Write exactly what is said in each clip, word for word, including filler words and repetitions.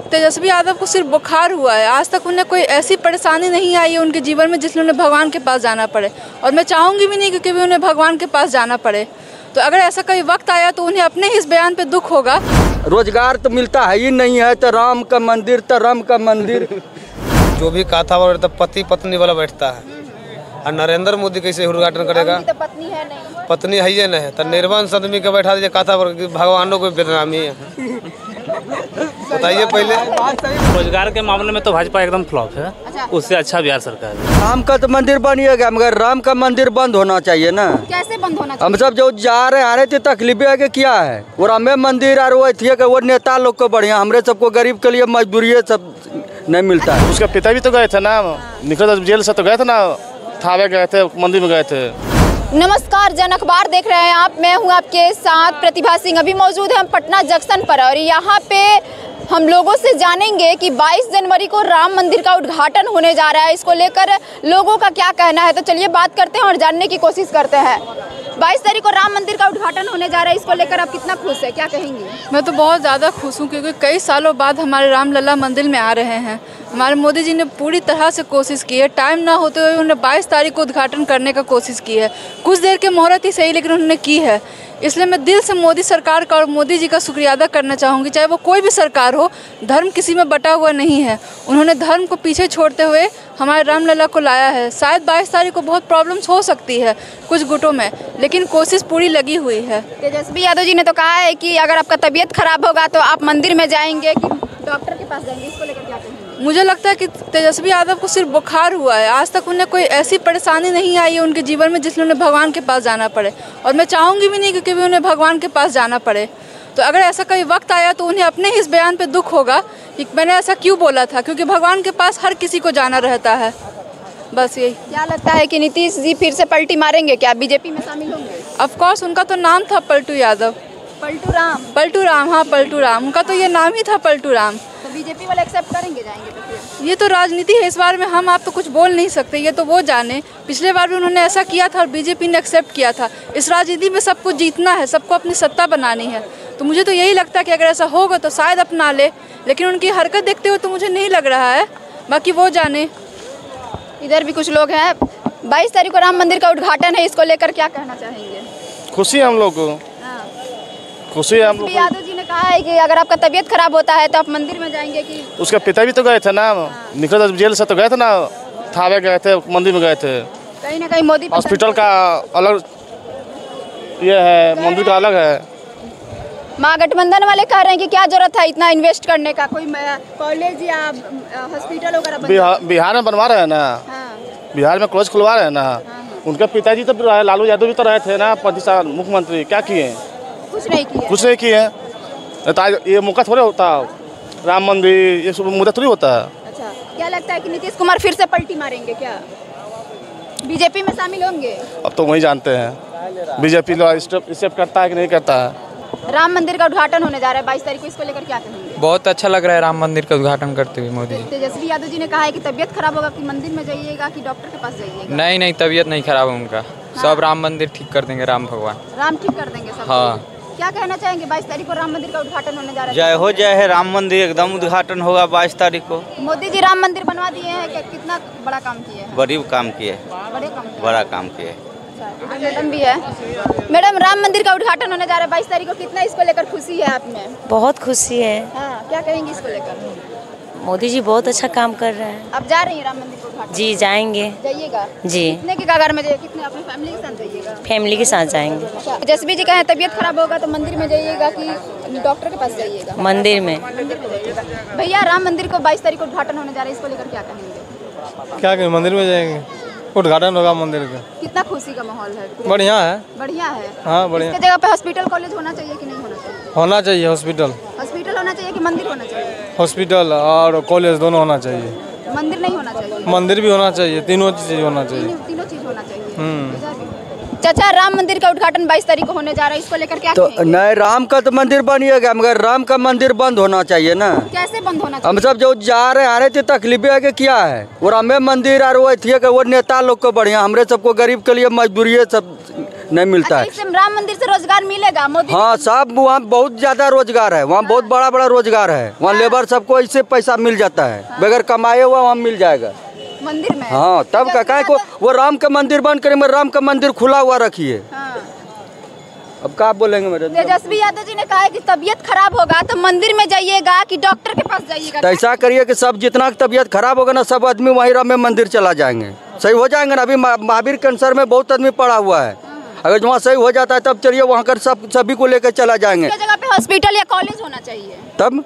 तेजस्वी यादव को सिर्फ बुखार हुआ है। आज तक उन्हें कोई ऐसी परेशानी नहीं आई है उनके जीवन में जिसमें उन्हें भगवान के पास जाना पड़े, और मैं चाहूँगी भी नहीं कि कभी उन्हें भगवान के पास जाना पड़े। तो अगर ऐसा कोई वक्त आया तो उन्हें अपने ही इस बयान पे दुख होगा। रोजगार तो मिलता है ही नहीं है, तो राम का मंदिर तो राम का मंदिर जो भी कथा वाला पति पत्नी वाला बैठता है, और नरेंद्र मोदी कैसे उद्घाटन करेगा? तो पत्नी है नहीं, पत्नी है ही नहीं, तो निर्वंश आदमी के बैठा दीजिए कथा पर, भगवानों को बदनामी है। बताइए पहले। रोजगार के मामले में तो भाजपा एकदम फ्लॉप है। अच्छा। उससे अच्छा बिहार सरकार है। राम का तो मंदिर बनिएगा, मगर राम का मंदिर बंद होना चाहिए ना। कैसे बंद होना चाहिए? हम सब जो जा रहे आ रहे थे तकलीफ है कि क्या है, वो रामे मंदिर और वो थी वो नेता लोग को बढ़िया, हमरे सबको गरीब के लिए मजदूरी सब नहीं मिलता है। उसका पिता भी तो गए थे ना, निकल जेल से तो गए थे ना, थावे गए थे, मंदिर में गए थे। नमस्कार, जन अखबार देख रहे हैं आप। मैं हूं आपके साथ प्रतिभा सिंह। अभी मौजूद है हम पटना जंक्शन पर, और यहाँ पे हम लोगों से जानेंगे कि बाईस जनवरी को राम मंदिर का उद्घाटन होने जा रहा है। इसको लेकर लोगों का क्या कहना है, तो चलिए बात करते हैं और जानने की कोशिश करते हैं। बाईस तारीख को राम मंदिर का उद्घाटन होने जा रहा है, इसको लेकर आप कितना खुश है, क्या कहेंगी? मैं तो बहुत ज़्यादा खुश हूँ, क्योंकि कई सालों बाद हमारे रामलला मंदिर में आ रहे हैं। हमारे मोदी जी ने पूरी तरह से कोशिश की है, टाइम ना होते हुए उन्होंने बाईस तारीख को उद्घाटन करने का कोशिश की है। कुछ देर के मुहूर्त ही सही, लेकिन उन्होंने की है। इसलिए मैं दिल से मोदी सरकार का और मोदी जी का शुक्रिया अदा करना चाहूँगी। चाहे वो कोई भी सरकार हो, धर्म किसी में बटा हुआ नहीं है। उन्होंने धर्म को पीछे छोड़ते हुए हमारे रामलला को लाया है। शायद बाईस तारीख को बहुत प्रॉब्लम्स हो सकती है कुछ गुटों में, लेकिन कोशिश पूरी लगी हुई है। तेजस्वी यादव जी ने तो कहा है कि अगर आपका तबीयत खराब होगा तो आप मंदिर में जाएंगे कि डॉक्टर के पास जाएंगे, इसको लेकर क्या कहेंगे? मुझे लगता है कि तेजस्वी यादव को सिर्फ बुखार हुआ है। आज तक उन्हें कोई ऐसी परेशानी नहीं आई है उनके जीवन में जिसमें उन्हें भगवान के पास जाना पड़े, और मैं चाहूँगी भी नहीं कि कभी उन्हें भगवान के पास जाना पड़े। तो अगर ऐसा कोई वक्त आया तो उन्हें अपने ही इस बयान पे दुख होगा कि मैंने ऐसा क्यों बोला था, क्योंकि भगवान के पास हर किसी को जाना रहता है। बस यही। क्या लगता है कि नीतीश जी फिर से पलटी मारेंगे, क्या बीजेपी में शामिल होंगे? ऑफकोर्स, उनका तो नाम था पलटू यादव। पलटू राम? पलटू राम, हाँ पलटू राम, उनका तो ये नाम ही था पलटू राम। तो बीजेपी वाले एक्सेप्ट करेंगे, जाएंगे तो फिर? ये तो राजनीति है, इस बार में हम आप तो कुछ बोल नहीं सकते, ये तो वो जाने। पिछले बार भी उन्होंने ऐसा किया था और बीजेपी ने एक्सेप्ट किया था। इस राजनीति में सबको जीतना है, सबको अपनी सत्ता बनानी है। तो मुझे तो यही लगता है कि अगर ऐसा होगा तो शायद अपना ले, लेकिन उनकी हरकत देखते हुए तो मुझे नहीं लग रहा है, बाकी वो जाने। इधर भी कुछ लोग हैं। बाईस तारीख को राम मंदिर का उद्घाटन है, इसको लेकर क्या कहना चाहेंगे? खुशी है हम लोग को, खुशी है हम लोग। यादव जी ने कहा है कि अगर आपका तबीयत खराब होता है तो आप मंदिर में जाएंगे कि? उसका पिता भी तो गए थे ना, निकल जेल से तो गए थे ना, थावे गए थे, मंदिर में गए थे। कहीं ना कहीं मोदी हॉस्पिटल का अलग ये है, मंदिर का अलग है। महागठबंधन वाले कह रहे हैं कि क्या जरूरत है इतना इन्वेस्ट करने का, कोई कॉलेज या हॉस्पिटल वगैरह बिहार, बिहार में बनवा रहे हैं ना। हाँ। बिहार में कॉलेज खुलवा रहे हैं ना। हाँ। उनके पिताजी तो लालू यादव भी तो रहे थे ना पच्चीस साल मुख्यमंत्री, क्या किए? कुछ नहीं किए। कुछ नहीं किए। ये मौका थोड़े होता, राम मंदिर ये सब मुद्दा थोड़ी होता है। अच्छा, क्या लगता है कि नीतीश कुमार फिर से पलटी मारेंगे, क्या बीजेपी में शामिल होंगे? अब तो वही जानते हैं बीजेपी एक्सेप्ट करता है कि नहीं करता है। राम मंदिर का उद्घाटन होने जा रहा है बाईस तारीख को, इसको लेकर क्या कहेंगे? बहुत अच्छा लग रहा है राम मंदिर का उद्घाटन करते हुए मोदी। तेजस्वी यादव जी ने कहा है कि तबीयत खराब होगा कि मंदिर में जाइएगा कि डॉक्टर के पास जाइएगा? नहीं नहीं, तबीयत नहीं खराब है उनका। हाँ। सब राम मंदिर ठीक कर देंगे, राम भगवान राम ठीक कर देंगे सब। हाँ। क्या कहना चाहेंगे? बाईस तारीख को राम मंदिर का उद्घाटन होने जा रहा है। जय हो जय है राम मंदिर, एकदम उद्घाटन होगा बाईस तारीख को। मोदी जी राम मंदिर बनवा दिए हैं, कितना बड़ा काम किए हैं? बड़ी काम किए, बड़े काम बड़ा काम किए। मैडम भी है। मैडम, राम मंदिर का उद्घाटन होने जा रहा है बाईस तारीख को, कितना इसको लेकर खुशी है आप में? बहुत खुशी है। हाँ, क्या कहेंगे इसको लेकर? मोदी जी बहुत अच्छा काम कर रहे हैं। अब जा रही हैं राम मंदिर को उद्घाटन? जी जाएंगे। जाइएगा जी। कितने के कागार में जाइए, कितने अपनी फैमिली के साथ जाइएगा? फैमिली के साथ जाएंगे। तेजस्वी जी कहें तबीयत खराब होगा तो मंदिर में जाइएगा कि डॉक्टर के पास जाइएगा? मंदिर में। मंदिर में जाइएगा। भैया, राम मंदिर को बाईस तारीख को उद्घाटन होने जा रहा है, इसको लेकर क्या कहेंगे? क्या कहें, मंदिर में जाएंगे, उद्घाटन होगा मंदिर का। कितना खुशी का माहौल है? बढ़िया है। बढ़िया है। हाँ बढ़िया। इसके जगह पे हॉस्पिटल कॉलेज होना चाहिए कि नहीं होना चाहिए? होना चाहिए। हॉस्पिटल हॉस्पिटल होना चाहिए कि मंदिर होना चाहिए? हॉस्पिटल और कॉलेज दोनों होना चाहिए। मंदिर नहीं होना चाहिए? मंदिर भी होना चाहिए, तीनों चीज होना चाहिए। तीनों चीज होना चाहिए। चाचा, राम मंदिर का उद्घाटन बाईस तारीख को होने जा रहा है, इसको लेकर क्या तो नहीं, राम का तो मंदिर बनिएगा, मगर राम का मंदिर बंद होना चाहिए ना। कैसे बंद होना चाहिए? हम सब जो जा रहे आ रहे थे तकलीफ है कि क्या है, वो रामे मंदिर और वो थी वो नेता लोग को बढ़िया, हमरे सबको गरीब के लिए मजदूरी सब नहीं मिलता है। इससे राम मंदिर से रोजगार मिलेगा मोदी? हाँ, सब वहाँ बहुत ज्यादा रोजगार है, वहाँ बहुत बड़ा बड़ा रोजगार है, वहाँ लेबर सबको इससे पैसा मिल जाता है, बगैर कमाए हुआ वहाँ मिल जाएगा मंदिर में। हाँ, तब का काय को वो राम का मंदिर बंद करे, मैं राम का मंदिर खुला हुआ रखिए। अब क्या बोलेंगे मेरे? तेजस्वी यादव जी ने कहा है कि तबीयत खराब होगा तो मंदिर में जाइएगा कि डॉक्टर के पास जाइएगा। तो ऐसा करिए कि सब जितना तबीयत खराब होगा ना, सब आदमी वहीं राम मंदिर चला जाएंगे, सही हो जाएंगे ना। अभी महावीर कैंसर में बहुत आदमी पड़ा हुआ है, अगर वहाँ सही हो जाता है तब चलिए वहाँ कर सब सभी को लेकर चला जाएंगे। जगह पे हॉस्पिटल या कॉलेज होना चाहिए तब।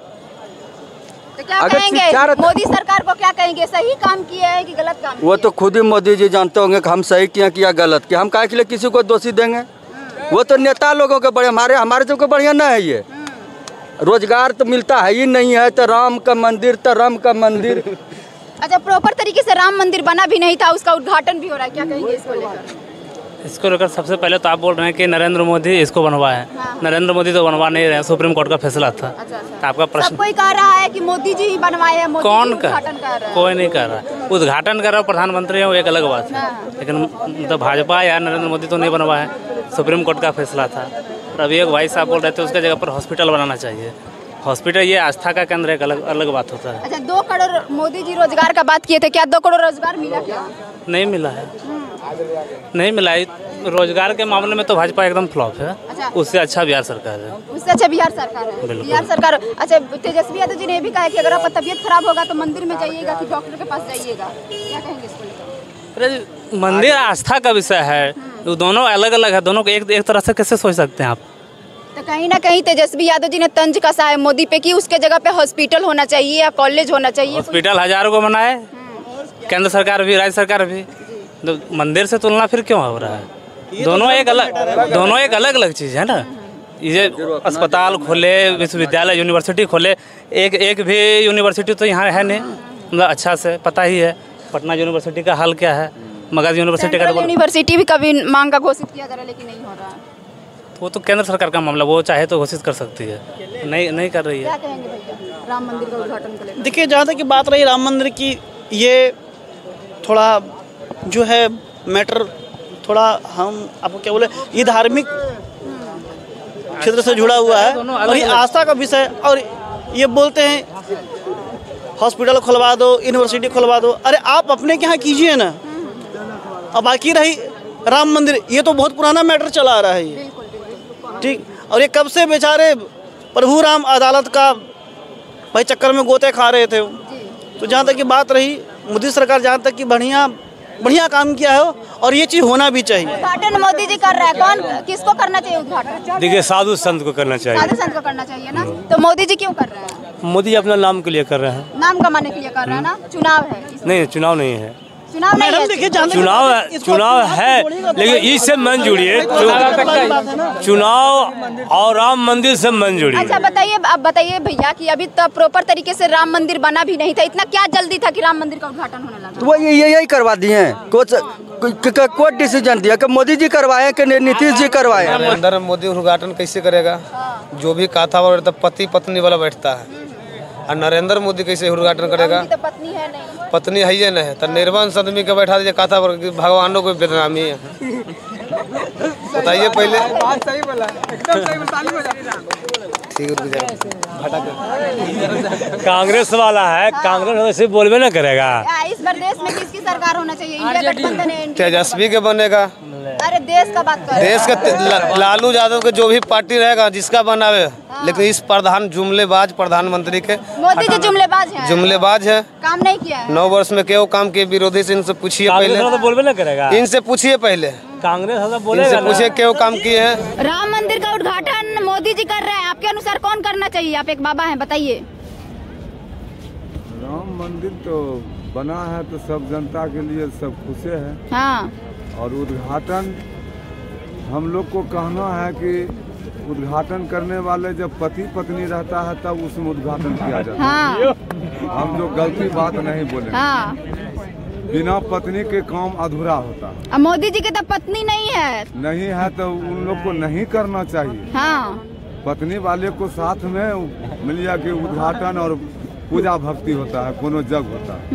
तो क्या कहेंगे मोदी सरकार को, क्या कहेंगे, सही काम किया है कि गलत काम? वो तो खुद ही मोदी जी जानते होंगे कि हम सही किया किया गलत किया, हम काहे के लिए किसी को दोषी देंगे? वो तो नेता लोगों के बड़े, हमारे हमारे सबको बढ़िया ना है। ये रोजगार तो मिलता है ही नहीं है, तो राम का मंदिर तो राम का मंदिर। अच्छा, प्रॉपर तरीके से राम मंदिर बना भी नहीं था, उसका उद्घाटन भी हो रहा है, क्या कहेंगे इसको लेकर? इसको लेकर सबसे पहले तो आप बोल रहे हैं कि नरेंद्र मोदी इसको बनवाए हैं। हाँ। नरेंद्र मोदी तो बनवा नहीं रहे, सुप्रीम कोर्ट का फैसला था। अच्छा, अच्छा। आपका प्रश्न कोई कह रहा है कि मोदी जी ही बनवाए हैं, मोदी कौन कर? कर कोई नहीं कर रहा। उद्घाटन कर रहा प्रधानमंत्री है, वो एक अलग बात है, लेकिन तो भाजपा या नरेंद्र मोदी तो नहीं बनवाए, सुप्रीम कोर्ट का फैसला था। अभी एक भाई साहब बोल रहे थे उसके जगह पर हॉस्पिटल बनाना चाहिए। हॉस्पिटल ये आस्था का केंद्र एक अलग अलग बात होता है। अच्छा, दो करोड़ मोदी जी रोजगार का बात किए थे, क्या दो करोड़ रोजगार मिला क्या? नहीं मिला है, नहीं मिला है। रोजगार के मामले में तो भाजपा एकदम फ्लॉप है। अच्छा। उससे अच्छा बिहार सरकार है। उससे अच्छा बिहार सरकार है। बिहार सरकार। अच्छा, तेजस्वी यादव जी ने भी कहा कि अगर आपका तबीयत खराब होगा तो मंदिर में जाइएगा कि डॉक्टर के पास जाइएगा, क्या कहेंगे इसको लेकर? अरे मंदिर आस्था का विषय है, दोनों अलग अलग है, दोनों को एक एक तरह से कैसे सोच सकते हैं आप? तो कहीं ना कहीं तेजस्वी यादव जी ने तंज कसा है मोदी पे कि उसके जगह पे हॉस्पिटल होना चाहिए या कॉलेज होना चाहिए। हॉस्पिटल हजारों को बनाए, केंद्र सरकार भी, राज्य सरकार भी, तो मंदिर से तुलना फिर क्यों हो रहा है? दोनों एक अलग दोनों एक अलग अलग चीज़ है ना। ये अस्पताल खोले, विश्वविद्यालय यूनिवर्सिटी खोले, एक एक भी यूनिवर्सिटी तो यहाँ है नहीं, मतलब अच्छा से पता ही है पटना यूनिवर्सिटी का हाल क्या है। मगध यूनिवर्सिटी का यूनिवर्सिटी भी कभी मांग का घोषित किया जा रहा है लेकिन नहीं हो रहा। वो तो केंद्र सरकार का मामला, वो चाहे तो घोषित कर सकती है, नहीं नहीं कर रही है। क्या कहेंगे भैया राम मंदिर का उद्घाटन को लेकर? देखिए, जहाँ तक की बात रही राम मंदिर की, ये थोड़ा जो है मैटर थोड़ा हम आपको क्या बोले, ये धार्मिक क्षेत्र से जुड़ा हुआ है और ये आस्था का विषय। और ये बोलते हैं हॉस्पिटल खुलवा दो, यूनिवर्सिटी खुलवा दो, अरे आप अपने के यहाँ कीजिए ना। अब बाकी रही राम मंदिर, ये तो बहुत पुराना मैटर चला आ रहा है ये, ठीक। और ये कब से बेचारे प्रभु राम अदालत का भाई चक्कर में गोते खा रहे थे। तो जहाँ तक की बात रही मोदी सरकार, जहाँ तक की बढ़िया बढ़िया काम किया है और ये चीज़ होना भी चाहिए। उद्घाटन मोदी जी कर रहे हैं, कौन किसको करना चाहिए उद्घाटन? देखिए, साधु संत को करना चाहिए। साधु संत को करना चाहिए ना, तो मोदी जी क्यों कर रहे हैं? मोदी अपना नाम के लिए कर रहे हैं, नाम कमाने के लिए कर रहे हैं ना। चुनाव है? नहीं, चुनाव नहीं है। चुनाव नहीं है, चुनाव चुनाव है, लेकिन इससे मन जुड़िए, चुनाव और राम मंदिर से मन जुड़िए। अच्छा बताइए, अब बताइए भैया कि अभी तो प्रॉपर तरीके से राम मंदिर बना भी नहीं था, इतना क्या जल्दी था कि राम मंदिर का उद्घाटन होने लगा? वो ये यही करवा दिए, कोई डिसीजन दिया कि मोदी जी करवाए कि नीतीश जी करवाए? अंदर मोदी उद्घाटन कैसे करेगा? जो भी कहा था वो पति पत्नी वाला बैठता है, और नरेंद्र मोदी कैसे उद्घाटन करेगा? तो पत्नी है नहीं, पत्नी है ही नहीं, तो निर्वंश आदमी के बैठा दीजिए, कहा था भगवानों को बदनामी है। बताइए पहले। कांग्रेस वाला है, कांग्रेस वैसे बोलबे ना करेगा। इस बार देश में किसकी सरकार होना चाहिए? इंडिया गठबंधन है, तेजस्वी के बनेगा। अरे देश का बात कर, देश का लालू यादव के जो भी पार्टी रहेगा जिसका बनावे, लेकिन इस प्रधान जुमलेबाज प्रधानमंत्री के, मोदी जी जुमलेबाज है, जुमलेबाज है, काम नहीं किया है। नौ वर्ष में क्यों काम किए? विरोधी से इनसे पूछिए पहले, तो बोलबे ना करेगा। इनसे पूछिए पहले, कांग्रेस इनसे पूछिए क्यों काम किए हैं। राम मंदिर का उद्घाटन मोदी जी कर रहे हैं, आपके अनुसार कौन करना चाहिए? आप एक बाबा हैं, बताइए। राम मंदिर तो बना है तो सब जनता के लिए सब खुश है। हाँ। और उद्घाटन हम लोग को कहना है कि उद्घाटन करने वाले जब पति पत्नी रहता है तब उसमें उद्घाटन किया जाता हाँ। है। हम जो गलती बात नहीं बोले। हाँ। बिना पत्नी के काम अधूरा होता है। अब मोदी जी के तो पत्नी नहीं है। नहीं है तो उन लोग को नहीं करना चाहिए। हाँ। पत्नी वाले को साथ में मिलिया के उद्घाटन और पूजा भक्ति होता है, कोनो जग होता है।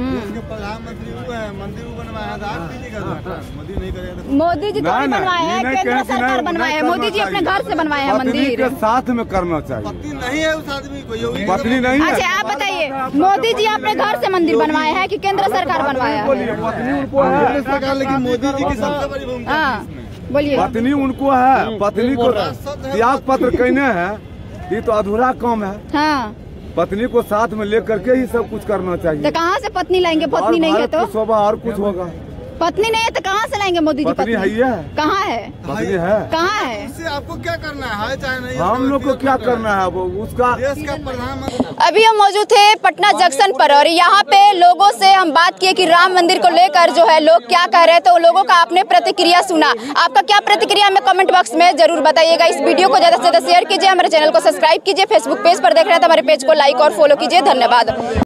मोदी जी तो नहीं बनवाए हैं, केंद्र सरकार बनवाए हैं, मोदी जी अपने घर से बनवाए हैं मंदिर। के साथ में करना चाहिए। पत्नी नहीं है उस आदमी को, पत्नी नहीं है। अच्छा आप बताइए, मोदी जी अपने घर से मंदिर बनवाए हैं कि केंद्र सरकार बनवाया है? पत्नी उनको है सरकार, लेकिन मोदी जी की सबसे बड़ी भूमिका बोलिए। पत्नी उनको है, पत्नी को त्याग पत्र कहने हैं, ये तो अधूरा काम है। हाँ। पत्नी को साथ में लेकर के ही सब कुछ करना चाहिए। तो कहाँ से पत्नी लाएंगे? पत्नी नहीं है तो शोभा और कुछ होगा। पत्नी नहीं है तो कहाँ से लाएंगे मोदी जी? पत्नी है, कहाँ है? पत्नी है, कहाँ है? इससे आपको क्या करना है, चाहे नहीं? हम लोग को क्या करना है, वो उसका देश का प्रधानमंत्री। अभी हम मौजूद थे पटना जंक्शन पर और यहाँ पे लोगों से हम बात किए कि राम मंदिर को लेकर जो है लोग क्या कह रहे हैं, तो लोगों का आपने प्रतिक्रिया सुना। आपका क्या प्रतिक्रिया हमें कमेंट बॉक्स में जरूर बताइएगा। इस वीडियो को ज्यादा से ज्यादा शेयर कीजिए, हमारे चैनल को सब्सक्राइब कीजिए, फेसबुक पेज पर देख रहे हैं तो हमारे पेज को लाइक और फॉलो कीजिए। धन्यवाद।